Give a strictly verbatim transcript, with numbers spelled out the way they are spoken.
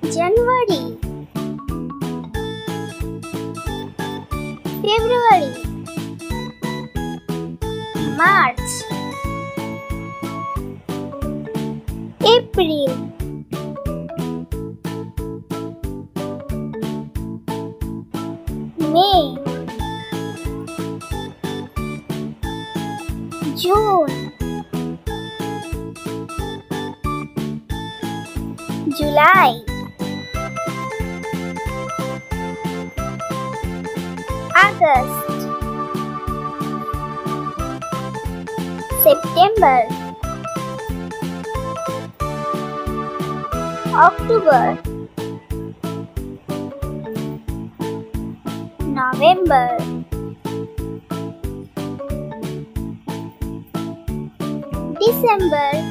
January, February, March, April, May, June, July, August, September, October, November, December,